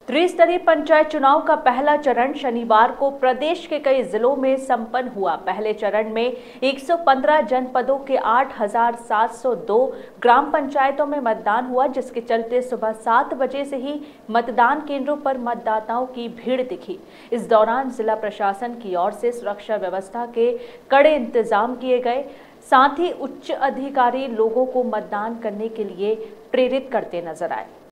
त्रिस्तरीय पंचायत चुनाव का पहला चरण शनिवार को प्रदेश के कई जिलों में संपन्न हुआ। पहले चरण में 115 जनपदों के 8,702 ग्राम पंचायतों में मतदान हुआ, जिसके चलते सुबह 7 बजे से ही मतदान केंद्रों पर मतदाताओं की भीड़ दिखी। इस दौरान जिला प्रशासन की ओर से सुरक्षा व्यवस्था के कड़े इंतजाम किए गए। साथ ही उच्च अधिकारी लोगों को मतदान करने के लिए प्रेरित करते नजर आए।